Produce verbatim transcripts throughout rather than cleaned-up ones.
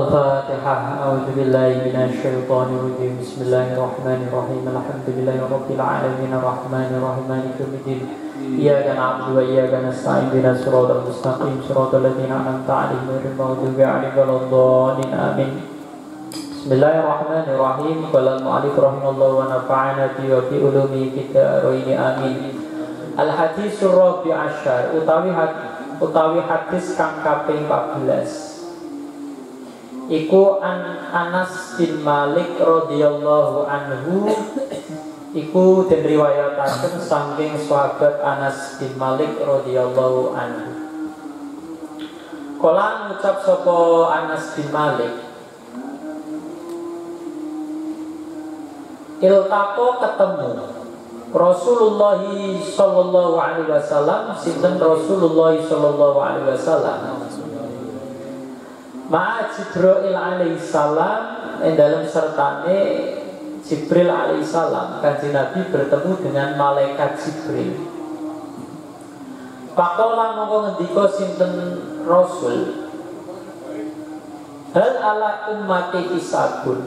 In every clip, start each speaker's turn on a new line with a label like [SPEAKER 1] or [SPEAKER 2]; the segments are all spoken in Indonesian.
[SPEAKER 1] Al-Fatihah. A'udzubillahi minasyaitonirrajim. Bismillahirrahmanirrahim. Alhamdulillahirabbil alamin arrahmanirrahim maliki yaumiddin. Iyyaka na'budu wa iyyaka nasta'in. Ihdinas siratal mustaqim siratal ladzina an'amta 'alaihim ghairil maghdubi 'alaihim waladdallin. Amin. Bismillahirrahmanirrahim. Qala al-mu'allif rahimallahu wa nafa'ana bi wa bi ulumi fid-dharain. Amin. Al-haditsur rabi' asyar utawi hadis utawi hadis kang kaping empat belas. Iku an Anas bin Malik radhiyallahu anhu, iku den riwayataken saking sahabat Anas bin Malik radhiyallahu anhu. Kala ngucap sapa Anas bin Malik, iltaqo ketemu Rasulullah sallallahu alaihi wasallam, sinten Rasulullah sallallahu alaihi wasallam ma'a Jibril alaihi salam, yang dalam sertane Jibril alaihi salam. Kanjeng Nabi bertemu dengan malaikat Jibril. Faqala mongko ngendika sinten Rasul, hal ala ummati hisabun,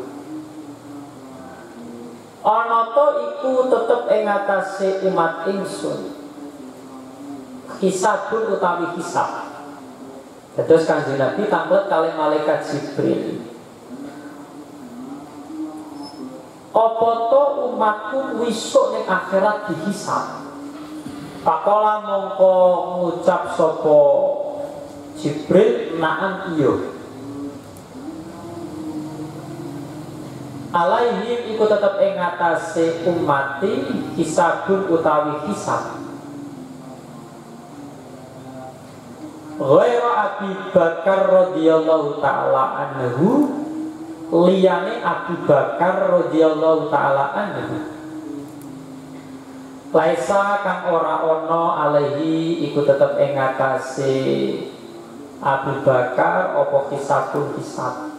[SPEAKER 1] ana to iku tetep ing atase umat ingsun hisabun utawi hisab. Terus Kanjeng Nabi tampil kali malaikat Jibril, apa to umatku wisuk ning akhirat dihisab. Pakola mongko ngucap sapa Jibril, na'am iya. Alaihim iku tetep ing atase umati hisabun utawi hisab. Ghaira Abi Bakar radhiyallahu ta'ala anhu, liyane Abu Bakar radhiyallahu ta'ala anhu. Laisa kang ora ana alaihi iku tetep ing atase Abu Bakar apa hisabun hisab.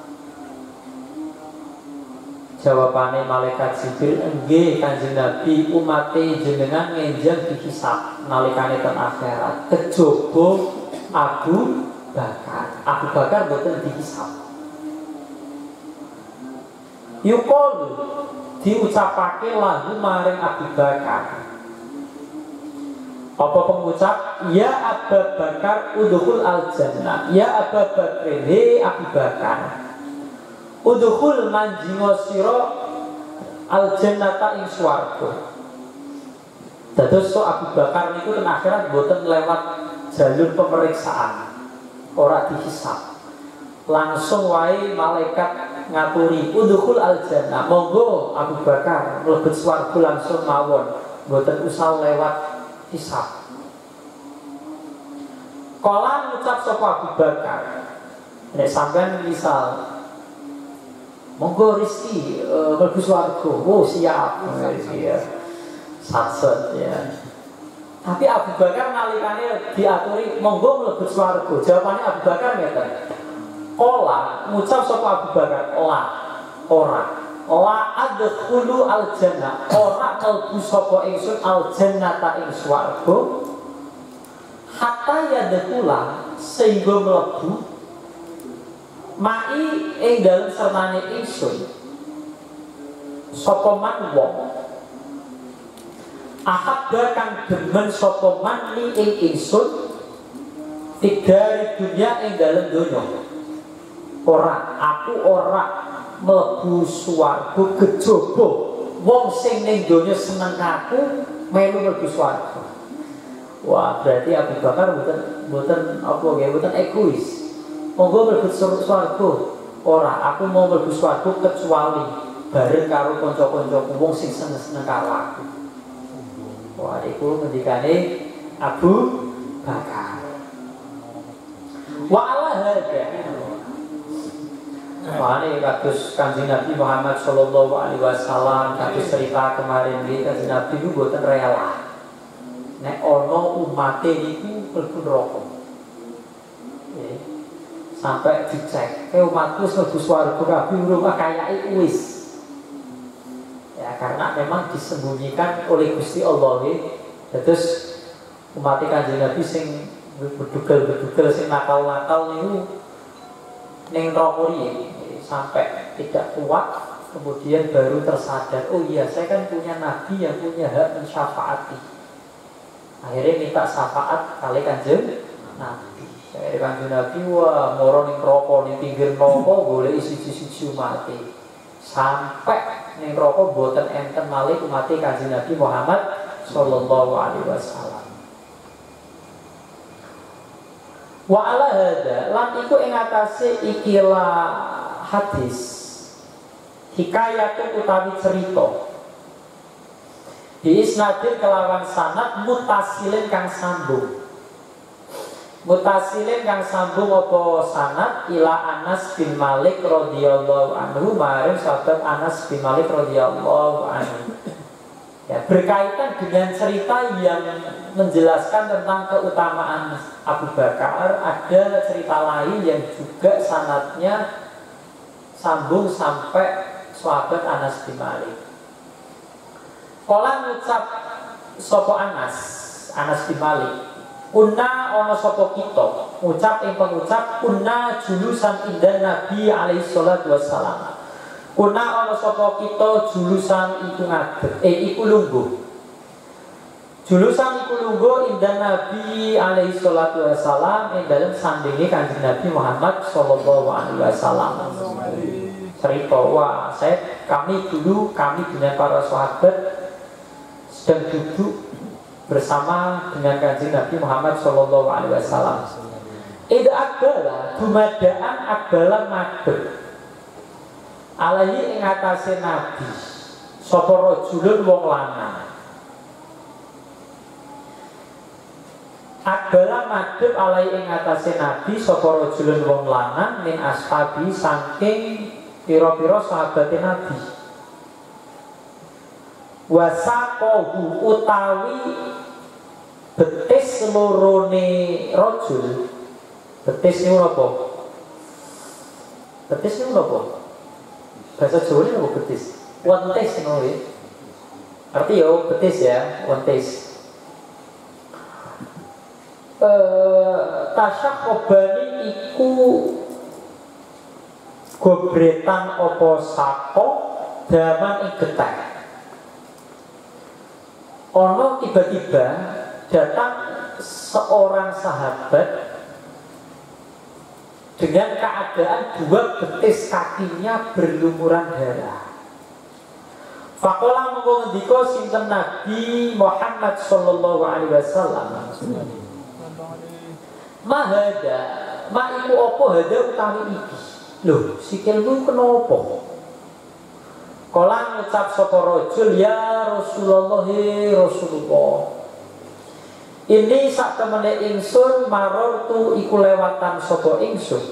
[SPEAKER 1] Jawabane malaikat Jibril, nggih Kanjeng Nabi, umate jenengan ngenjang dihisab nalikane ten akhirat kejaba Abu Bakar. Abu Bakar boten dihisab. Yukol diucapake lahu maring Abu Bakar. Apa pengucap? Ya Abu Bakar udkhul al-jannah. Ya Abu Bakar, he Abu Bakar, udkhul manjingo sira al-jannata ing swarga. Dados so Abu Bakar niku ten akhirat boten lewat jalur pemeriksaan, ora dihisab, langsung wae malaikat ngaturi udkhul al-jannah, monggo Abu Bakar mlebet swarga langsung mawon, mboten usah lewat hisab. Kala ngucap sapa Abu Bakar, nek sampean misal monggo rezeki mlebu swarga, oh siap ya, satset ya. Tapi Abu Bakar nalikane diaturi monggo mlebu swarga, jawabane Abu Bakar ngeten, ola ngucap sapa Abu Bakar, ola ora la adkhulu al-jannah, ora mlebu sapa ingsun al-jannata ing swarga hatta yadkhula, sehingga mlebu mai ing dalem sertane ingsun sapa man wong ahabba kang demen sapa man li ing ingsun tiga dunia ing dalem donya. Ora, aku ora mlebu swarga kejaba wong sing ning donya seneng aku melu mlebu swarga. Wah, berarti Abu Bakar mboten mboten apa nggih, mboten egois. Monggo mlebu swarga. Ora, aku mau mlebu swarga kecuali bareng karo kanca-kancaku wong sing seneng-seneng karo aku. Wah, iku ngendikane Abu Bakar. Wa ala hadza, wah ini kados Kanjeng Nabi Muhammad sallallahu alaihi wasallam, kados cerita kemarin iki, Kanjeng Nabi itu boten rela nek ana umate niku mlebu neraka. Nggih. Sampai dicek, "Eh umatku mlebu swarga kabeh urung kayake wis." Ya, karena memang disembunyikan oleh Gusti Allah nggih. Terus umat Kanjeng Nabi sing bedugel-bedugel sing nakal-nakal niku ning neraka sampai tidak kuat, kemudian baru tersadar, oh iya saya kan punya nabi yang punya hak mensyafaati. Akhirnya minta syafaat kali kanjeng nabi. Saya kanjeng nabi, wah moro ning neraka ning pinggir neraka boleh siji-siji mati. Sampai ning neraka boten enten malih umat kanjeng Nabi Muhammad sallallahu alaihi wasallam. Wa ala hada lan iku ing atase ikilah hadis hikayatun utawi cerita diisnadin kelawan sanad mutasilin kang sambung mutasilin kang sambung apa sanad ila Anas bin Malik radhiyallahu anhu maring sahabat Anas bin Malik radhiyallahu anhu. Ya, berkaitan dengan cerita yang menjelaskan tentang keutamaan Abu Bakar, ada cerita lain yang juga sanadnya sambung sampai sahabat Anas bin Malik. Kala ngucap sapa Anas, Anas bin Malik, kunna ana sapa kita, ngucap ing pengucap kunna julusan indah Nabi alaihi salatu wassalam. Kuna ana sapa kita julusan iku ngadeg, eh iku lungguh. Julusan iku lungguh indah Nabi alaihi salatu wasallam ing dalem sandinge Kanjeng Nabi Muhammad sallallahu alaihi wasallam. Cerita, wah saya kami dulu kami dengan para sahabat sedang duduk bersama dengan Kanjeng Nabi Muhammad sallallahu alaihi wasallam. Ida akbala dumadaan akbala madhep alaihi ing atase nabi sapa rajulun wong lanang. Akbala madhep alaihi ing atase nabi sapa rajulun wong lanang min ashabi saking pira-pira sahabate nabi. Wasaqahu utawi betis lorone rajul. Betis niku napa? Betis niku napa? Bahasa Jawa ini apa betis? Wentes no ya. Arti ya betis ya, wentes. Eh tasyakobani iku gobretan opo sako daman ing getah. Ono tiba-tiba datang seorang sahabat dengan keadaan dua betis kakinya berlumuran darah. Faqala mongko ngendika sinten Nabi Muhammad sallallahu alaihi wasallam. Mahada, ma iku apa hada utawi iki? Lho, sikilmu kenapa? Kala ngucap sapa rajul, ya Rasulullah, Rasulullah. Ini sak temene ingsun marortu iku lewatan sapa ingsun.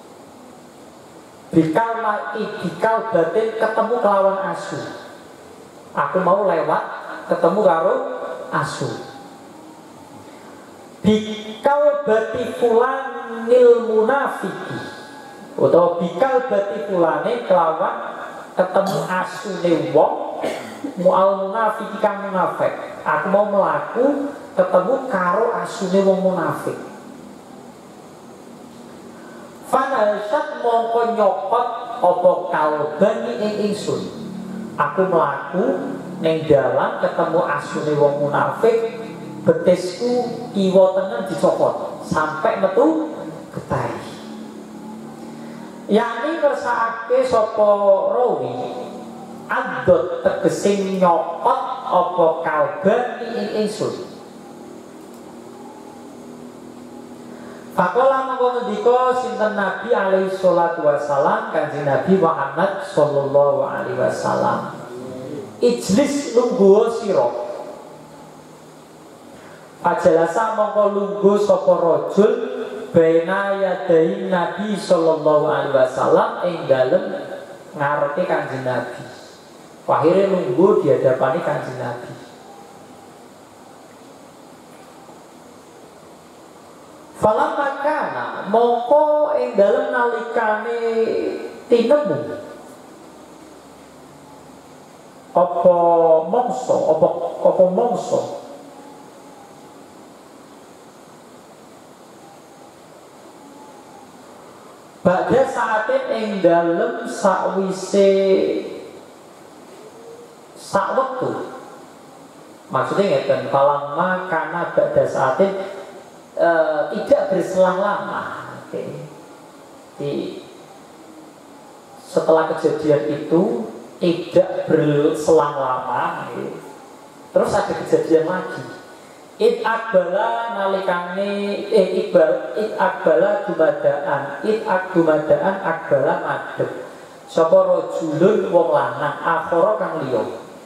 [SPEAKER 1] Bikal maki bikal batin ketemu kelawan asu. Aku mau lewat ketemu karo asu. Bikal bati fulanil munafiki. Utawa bikal bati fulane kelawan ketemu asu ne wong mual munafiki kang munafik. Aku mau melaku ketemu karo asune wong munafik. Fanalsat mongko nyopot apa kalbani ing ingsun. Aku melaku ning dalan ketemu asune wong munafik, betisku kiwa tengen dicopot sampai metu getah. Yani kersake sapa rawi adot tegese nyopot apa kalbani ing ingsun. Faqala mongko ngendika sinten Nabi alaihi salatu wasalam Kanjeng Nabi Muhammad sallallahu alaihi wasallam. Ijlis lungguh sira. Ajalasa mongko lungguh sapa rajul baina yadai Nabi sallallahu alaihi wasallam ing dalem ngarepe Kanjeng Nabi. Akhire lungguh di hadapane Kanjeng Nabi. Falam makana mongko ing dalem nalikane tinemu apa mongso apa apa mongso Ba'da saatin ing dalem sakwise sak wektu. Maksudnya ngeten, falamma kana ba'da saatin e, tidak berselang lama. Oke. Di setelah kejadian itu tidak berselang lama, oke. Terus ada kejadian lagi. Id akbala nalikane eh ibal id akbala dumadaan id ak dumadaan akbala madhep sapa rajulun wong lanang akhara kang liya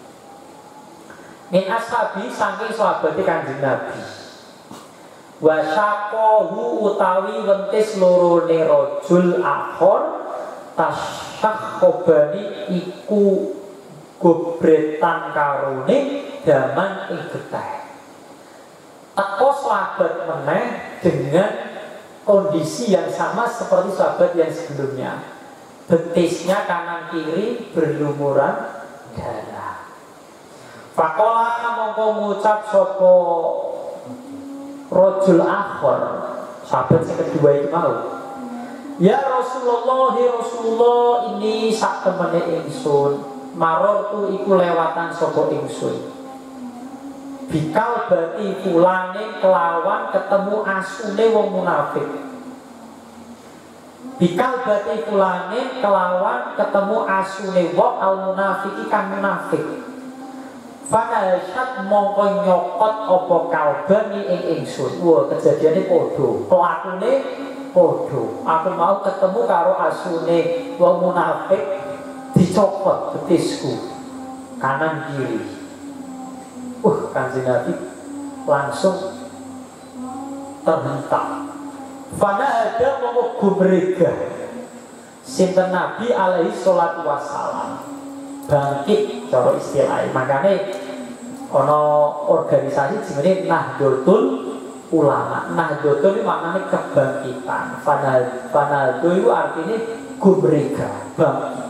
[SPEAKER 1] min ashabi saking sahabate Kanjeng Nabi wa syaqahu utawi wentis lorone rajul akhar tasyakhobani iku gobretan karone daman ing getih. Teko sahabat meneh dengan kondisi yang sama seperti sahabat yang sebelumnya. Betisnya kanan kiri berlumuran darah. Fakola mongko ngucap sopo rojul akhor, sahabat yang kedua itu mau. Ya Rasulullah, ya Rasulullah, ini sak temene ingsun. Maror tu iku lewatan sopo ingsun. Bikal bati fulane kelawan ketemu asune wong munafik. Bikal bati fulane kelawan ketemu asune wong al munafiki kan munafik. Fanasyat mongko nyokot apa kalbani ing ingsun. Wah, kejadiane padha. Pelakune padha. Aku mau ketemu karo asune wong munafik dicopot betisku kanan kiri. Uh, Kanjeng Nabi langsung terhentak. Fana ada mau gumrega. Sinten Nabi alaihi salatu wassalam bangkit cara istilahnya. Makanya ono organisasi jenenge Nahdlatul Ulama. Nahdlatul itu maknanya kebangkitan. Fana fana itu artinya gumrega, bangkit.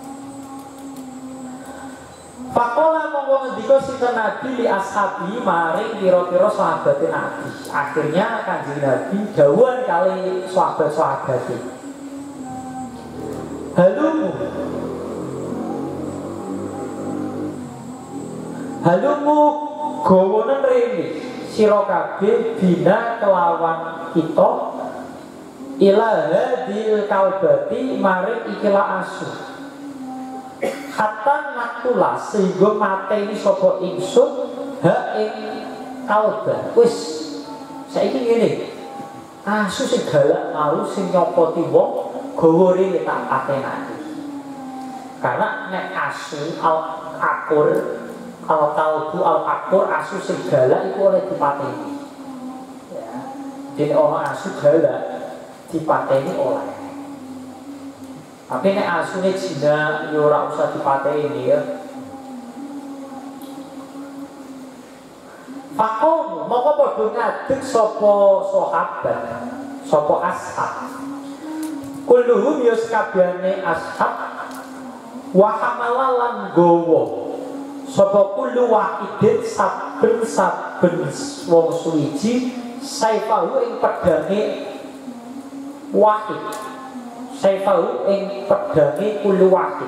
[SPEAKER 1] Pakola monggo ngendika sinten Nabi li ashabi maring pira-pira sahabat Nabi. Akhirnya Kanjeng Nabi dawuhan kali sahabat-sahabat. Halumu Halumu gawonen rene sira kabeh bina kelawan kita ila hadil kalbati maring ikilah asu. Hatta naktula sehingga mateni sapa ingsun ha ing kalba. Wis saiki ngene. Asu sing galak mau sing nyopoti wong gawa rene tak patenake. Karena nek asu al akur al kalbu al akur asu sing galak iku oleh dipateni. Ya. Jadi ana asu galak dipateni oleh. Tapi nek asune Cina yo ora usah dipateni ya. Fakomu moko padha ngadeg sapa sahabat, sapa ashab. Kulluhum ya sakabehane ashab wa hamalan gowo. Sapa kullu wahidin saben-saben wong suwiji saifahu ing pedange wahid. Saifahu ing pedange kullu wahid.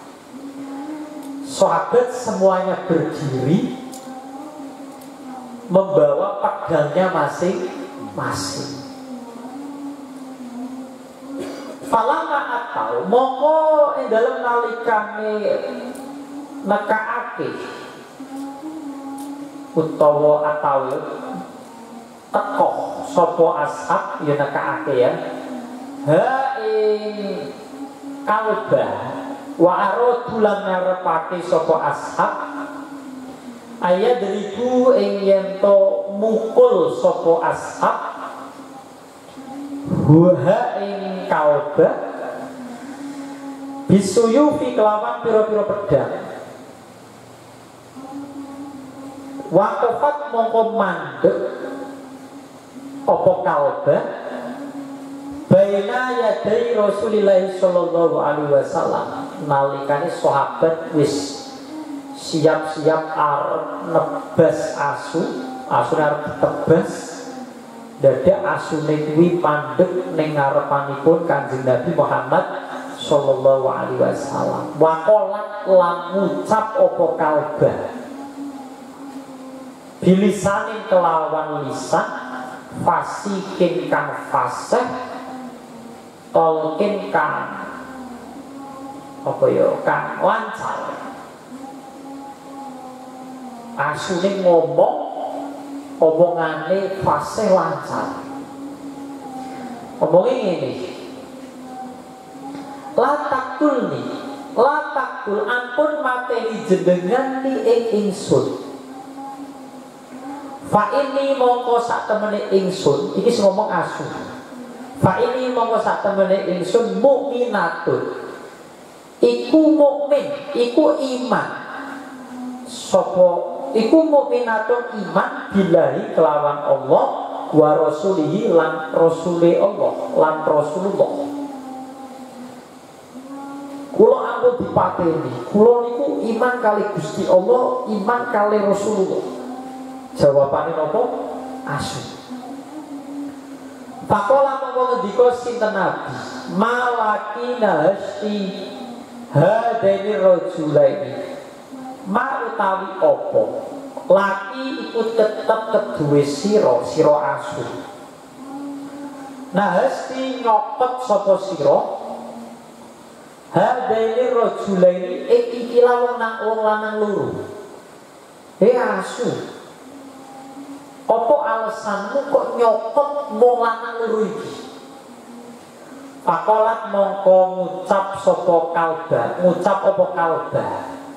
[SPEAKER 1] Sahabat semuanya berdiri membawa pedangnya masing-masing. Falama atau mongko ing dalem nalikane nekaake utawa atau teko sapa ashab ya nekaake ya. Ha ing kalbah wa aradu lan ngarepake sapa ashab ayat deribu ing yen to mukul sapa ashab ha ing kalbah bisuyufi kelawan pira-pira pedang waqafat mongko mandek apa kalbah baina yadai Rasulillah sallallahu alaihi wasallam nalikane sahabat wis siap-siap arep nebas asu, asu arep ditebas dadak asune kuwi pandeg ning ngarepanipun Kanjeng Nabi Muhammad sallallahu alaihi wasallam. Waqalat lan ngucap apa kalbah bilisanin kelawan lisan fasikin kang fasih tolkin kang apa ya kang lancar. Asune ngomong omongane fasih lancar. Omongnya ini latakul nih latakul ampun materi jenengan ni ing ingsun. Fa ini mongko sak temene ingsun iki ngomong asu. Fa ini mongko sak temene ingsun mukminatun iku mukmin iku iman sapa iku mukminatun iman billahi kelawan Allah wa rasulihi lan rasule Allah lan Rasulullah. Kula ampun dipateni, kula niku iman kali Gusti Allah, iman kali Rasulullah. Jawabane napa? Asu. Pakola mongko ngendika sinten Nabi, malakina hasti hadaini rajulaini. Ma utawi apa? Laki iku tetep keduwe sira, sira asu. Nah hasti nyopet sapa sira? Hadaini rajulaini iki wong nang wong lanang loro. He asu. Apa alasanmu kok nyopet wong lanang loro iki? Pakolat mongko ngucap sapa kalbah, ngucap apa kalbah?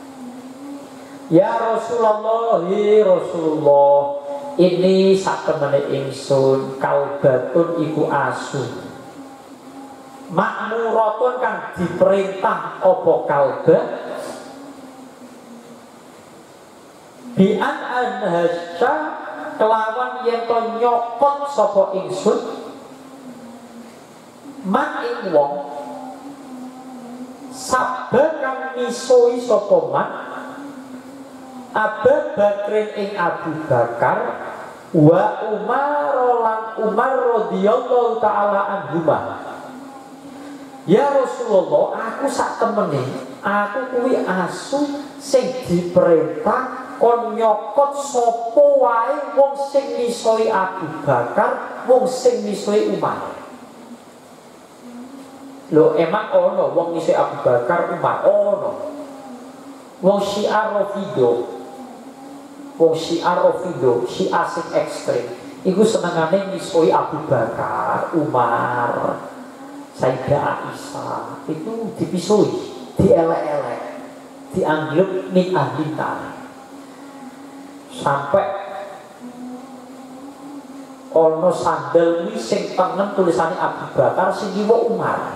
[SPEAKER 1] Ya Rasulullah, hi Rasulullah, ini satemene ingsun kalbatun iku asu. Makmuratun kang diperintah apa kalbah? Bi an anhasya kelawan yen to nyopot sapa ingsun man ing wong sabar kang misoi sapa man Abu Bakrin ing Abu Bakar wa Umar lan Umar radhiyallahu taala anhuma. Ya Rasulullah, aku sak temene aku kuwi asu sing diperintah kon nyokot sapa wae wong sing misoi Abu Bakar, wong sing misoi Umar. Lho emang ono wong misoi Abu Bakar, Umar ono. Wong Syiah Rafido, wong Syiah Rafido, Syiah sing ekstrem, iku senengane misoi Abu Bakar, Umar, Sayyidah Aisyah, itu dipisoi, dielek-elek, dianggap min ahli nar. Sampai ono sandal wi sing tengen tulisannya Abu Bakar sing kiwa Umar.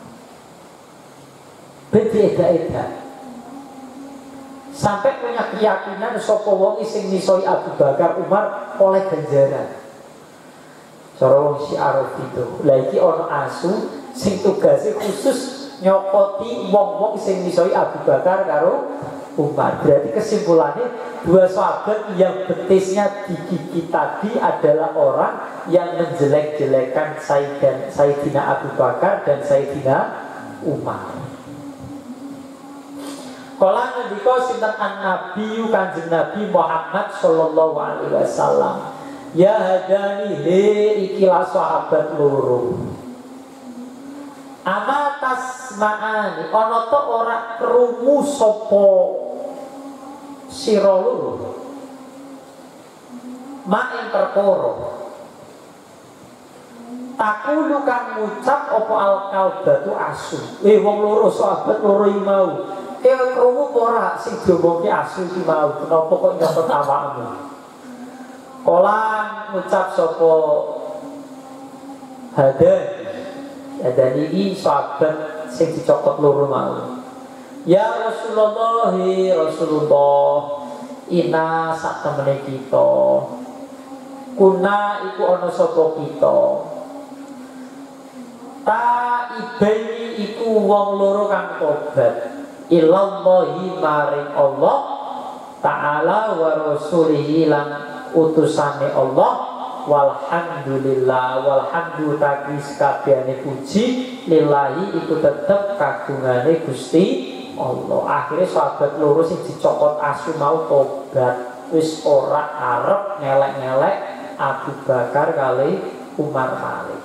[SPEAKER 1] Beda-beda. Sampai punya keyakinan sapa wong sing misoi Abu Bakar Umar oleh ganjaran. Cara wong Syiah itu. Lah iki ono asu sing tugasnya khusus nyokoti wong-wong sing misoi Abu Bakar karo Umar. Berarti kesimpulannya dua sahabat yang betisnya digigit tadi adalah orang yang menjelek-jelekan Sayyidina Abu Bakar dan Sayyidina Umar. Kala ngendika sinten an-nabi Kanjeng Nabi Muhammad sallallahu alaihi wasallam, ya hadani he ikilah sahabat loro. Ama tasma'ani ana to ora krungu sapa sira loro. Ma ing perkara takulu kang ngucap apa al-kalbatu asu. Eh wong loro sahabat loro iki mau Ewa krungu ora sing diomongke asu iki mau, kenapa kok nyopot awakmu? Kala ngucap sapa hadan. Hadan iki sahabat sing dicokot loro mau. Ya Rasulullah, Rasulullah, ina sak temene kita. Kuna iku ana sapa kita. Ta ibeni iku wong loro kang tobat. Ilallahi maring Allah Ta'ala wa rasulihi lan utusane Allah walhamdulillah walhamdu tagi sekabehane puji lillahi iku tetep kagungane Gusti Allah. Akhirnya sahabat loro sing dicokot asu mau tobat, wis ora arep ngelek-ngelek Abu Bakar kali Umar malih.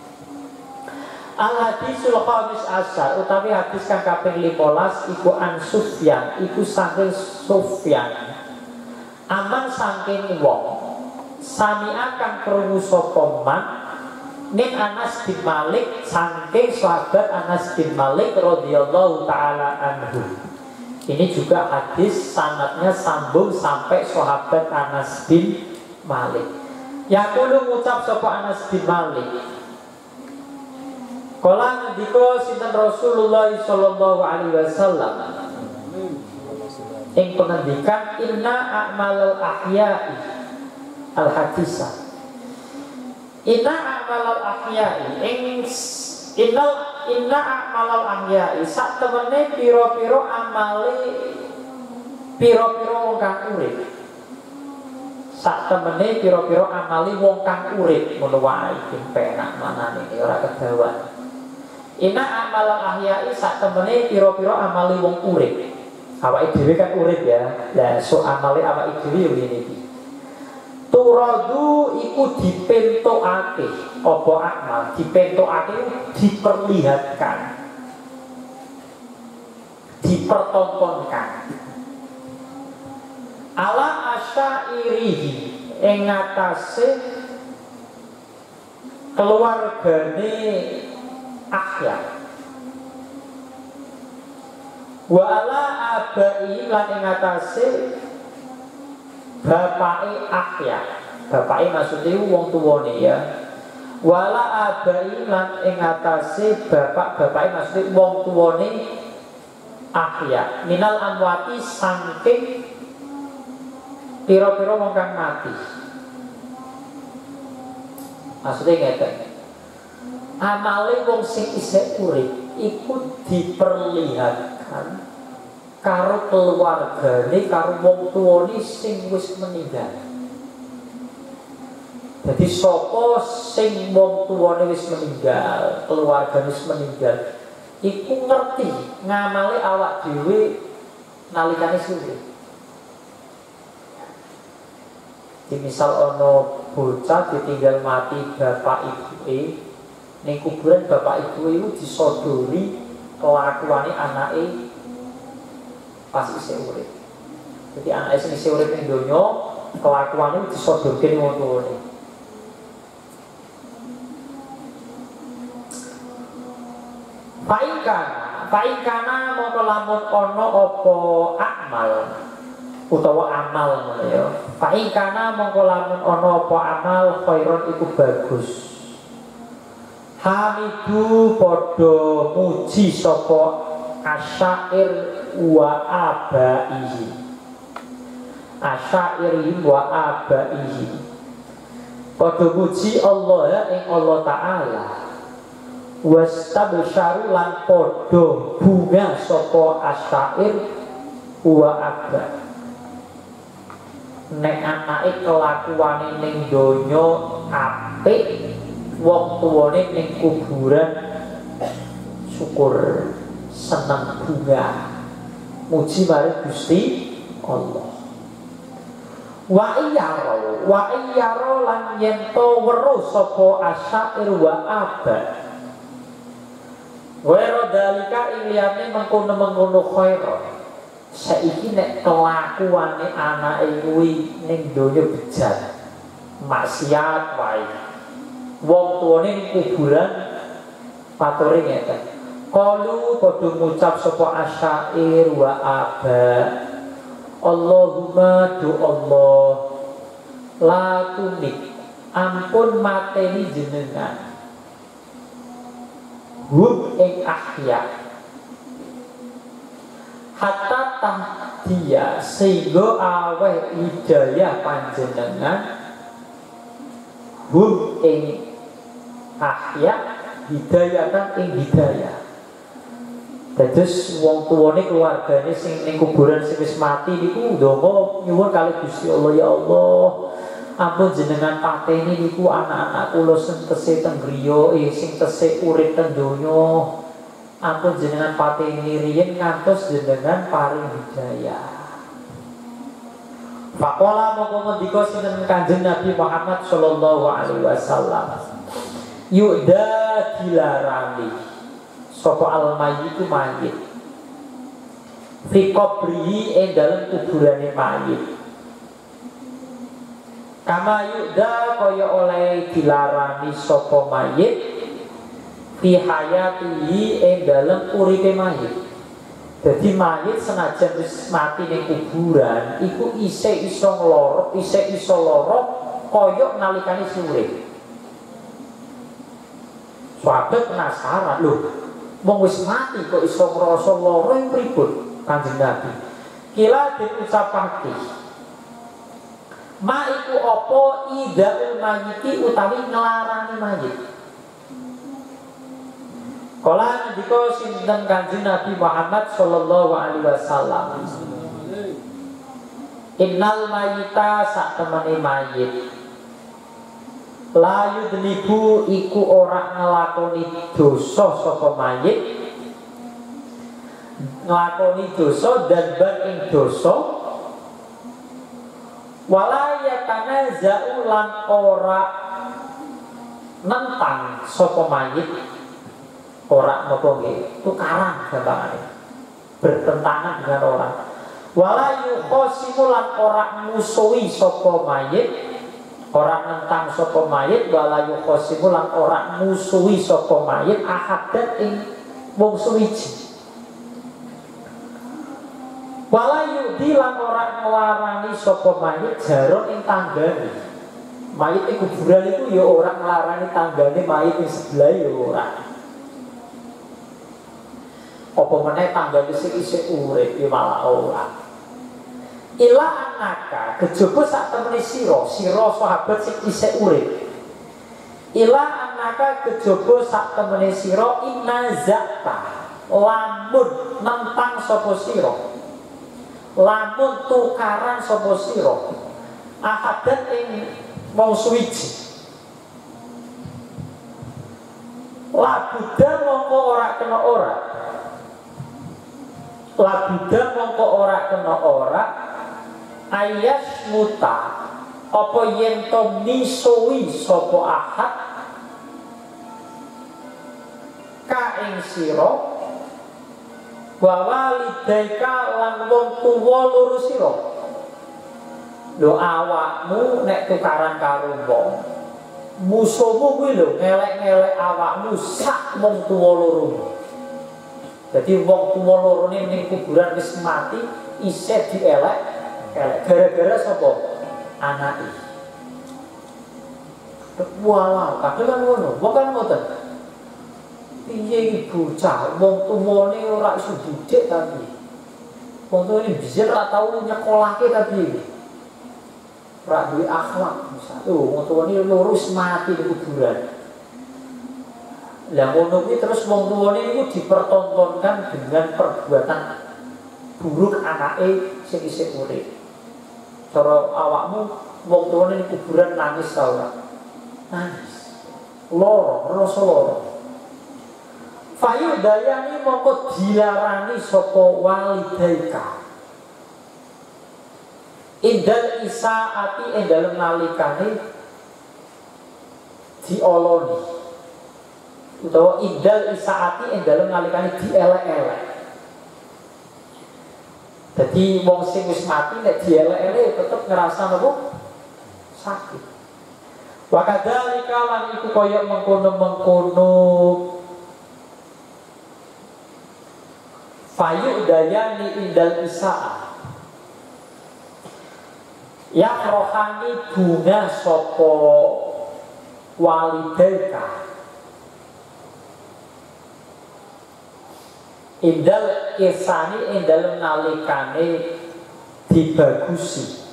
[SPEAKER 1] Al-hadisul khamis asyar utawi hadis kang kaping limolas iku an Sufyan, iku saking Sufyan. Aman saking wong sami akan krungu sapa man ning Anas bin Malik saking sahabat Anas bin Malik radhiyallahu taala anhu. Ini juga hadis sanadnya sambung sampai sahabat Anas bin Malik. Yaqulu ngucap sapa Anas bin Malik, kala ngendika sinten Rasulullah sallallahu alaihi wasallam ing pengendikan inna a'malal ahya'i al hadisah. Inna a'malal ahya'i ing inna inna a'malal ahya'i sak temene pira-pira amale pira-pira wong kang urip. Sak temene pira-pira amali wong kang urip ngono wae iki penak manane ora kedawan. Inna amalan ahya'i sak temene pira-pira amali wong urip. Awake dhewe kan urip ya. Lah so amale awake dhewe yo ngene iki. Turadu iku dipentokake apa amal, dipentokake diperlihatkan. Dipertontonkan. Ala asyairihi ing atase keluargane Ahya wa ala abai lan ing atase bapake Ahya. Bapake maksudnya wong tuwane ya. Wa ala abai lan ing atase bapak bapake maksudnya wong tuwane Ahya. Minal amwati saking pira-pira wong kang mati. Maksudnya ngeten. Amale wong sing isih urip iku diperlihatkan karo keluargane, karo wong tuwane sing wis meninggal. Jadi sapa sing wong tuwane wis meninggal, keluargane wis meninggal, iku ngerti ngamale awak dhewe nalikane urip. Di misal ono bocah ditinggal mati bapak ibuke, ning kuburan bapak ibu itu disodori kelakuane anake pas isih urip. Jadi anake sing isih urip ning donya kelakuane disodorke ning wong tuwane. Faikana, faikana mongko lamun ana apa amal utawa amal ngono ya. Faikana mongko lamun ana apa amal khairon iku bagus. Hamidu podo muji sapa asyair wa abaihi. Asyair wa abaihi. Podo muji Allah ya ing Allah Ta'ala. Wastabsyaru lan podo bunga sapa asyair wa aba. Nek anake kelakuane ning donya apik, wong tuwane ning kuburan syukur seneng bunga muji marang Gusti Allah. Wa iyaro wa iyaro lan yen to weruh sapa asyair wa aba wero dalika ing liyane mengkono-mengkono khaira. Saiki nek kelakuane anake kuwi ning donya bejat maksiat wae, wong tuane ning kuburan patore ngeten. Qalu padha ngucap sapa asyair wa aba. Allahumma du Allah la tunik ampun mateni jenengan hum ing ahya hatta tahdiya sehingga aweh hidayah panjenengan hum ing ahya hidayatan ing hidayah. Dados wong tuwane keluargane sing ning kuburan sing wis mati niku ndonga nyuwun kali Gusti Allah, ya Allah ampun jenengan pateni niku anak-anak kula sing tesih teng griya, eh sing tesih urip teng donya. Ampun jenengan pateni riyen ngantos jenengan paring hidayah. Faqala mongko ngendika sinten Kanjeng Nabi Muhammad sallallahu alaihi wasallam, yu'da dilarani sapa al-mayyitu mayit fi qabrihi ing dalem kuburane mayit. Kama yu'da kaya oleh dilarani sapa mayit fi hayatihi ing dalem uripe mayit. Jadi mayit senajan wis mati ning kuburan iku isih iso nglorot, isih iso loro kaya nalikane urip. Sahabat penasaran, lho, wong wis mati kok iso ngrasa lara ing pripun? Kanjeng Nabi kila diucapake, ma iku apa idaul mayiti utawi nglarani mayit. Kala ngendika sinten Kanjeng Nabi Muhammad sallallahu alaihi wasallam, innal mayita sak temene mayit la yudnibu iku ora nglakoni dosa sapa mayit, nglakoni dosa dan bar ing dosa, wala yatanaza'u lan ora nentang sapa mayit, ora napa nggih tukaran gampangane bertentangan dengan orang, wala yukhasimu lan ora musuhi sapa mayit, ora nentang sapa mayit, wala yukhasimu lan ora musuhi sapa mayit ahadan ing wong suwiji, wala yudi lan ora nglarani sapa mayit jaron ing tanggane. Mayit ing kuburan iku ya ora nglarani tanggane mayit ing sebelah ya ora. Apa meneh tanggane sing isih urip ya malah ora. Ila anaka kejaba sak temene sira, sira sahabat sing isih urip. Ila anaka kejaba sak temene sira inna zakta lamun nentang sapa sira, lamun tukaran sapa sira ahadan ing wong suwiji, labuda mongko ora kena ora, labuda mongko ora kena ora ayas muta apa yen to misuwi sapa ahad ka ing sira wa walidaika lan wong tuwa loro sira. Lho awakmu nek tukaran karo wong musuhmu kuwi lho ngelek-ngelek awakmu sak wong tuwa loro. Jadi wong tuwa loro ning kuburan wis mati isih dielek elek gara-gara sapa? Anake. Walah, kadang kan ngono, wong kan ngoten. Piye iki bocah, wong tuwane ora iso didik tapi. Wong tuwane biyen ora tau nyekolahke tapi. Ora duwe akhlak misal. Oh, wong tuwane lurus mati di kuburan. Lah ngono kuwi terus wong tuwane niku dipertontonkan dengan perbuatan buruk anake sing isih urip. Cara awakmu wong tuwane di kuburan nangis ta ora? Nangis. Loro, rasa loro. Fayu dayani mongko dilarani sapa walidaika. Indal isaati ing dalem nalikane dioloni. Utawa indal isaati ing dalem nalikane dielek-elek. Jadi wong sing wis mati nek dielek-elek tetep ngerasa napa? Sakit. Wa kadzalika lan iku kaya mengkono-mengkono fayu dayani indal isaa. Ya rohani bunga sopo walidaika indal isani indal nalikane dibagusi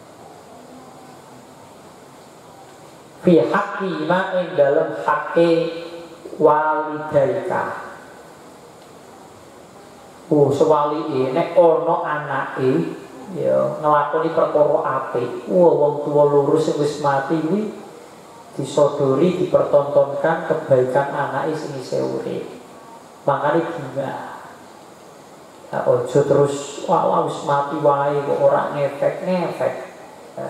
[SPEAKER 1] fi haqqi ma indal haqqi walidaika. Oh sewali nek ono anake ya ngelakoni perkara apik. Wah, wong tua lurus sing wis mati kuwi disodori, dipertontonkan kebaikan anaknya sing isih urip. Makane bunga. Ya, ojo terus wah wis mati wae kok ora ngefek-ngefek. Ya.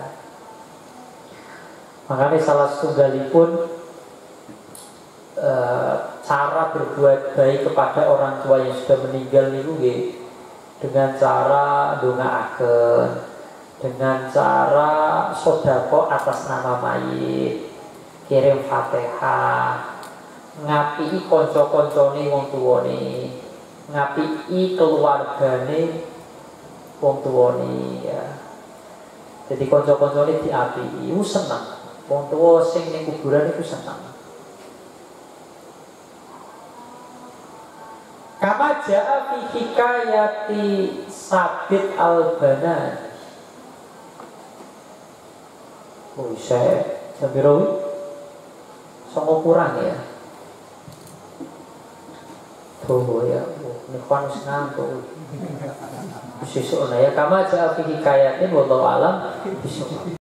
[SPEAKER 1] Makanya salah setunggalipun e, cara berbuat baik kepada orang tua yang sudah meninggal niku nggih dengan cara ndongaaken, dengan cara sedekah atas nama mayit, kirim Fatihah, ngapiki kanca-kancane wong tuwane, ngapiki keluargane wong tuwane ya. Jadi kanca-kancane diapiki, iku seneng. Wong tua sing ning kuburan iku seneng. Kama jaa fi hikayati Sabit al-Banani. Oh, saya Sabirawi sama kurang ya. Tuh ya, ini kan harus ngantuk. Sesuk ya, kama jaa fi hikayatin wallahu alam bisawab.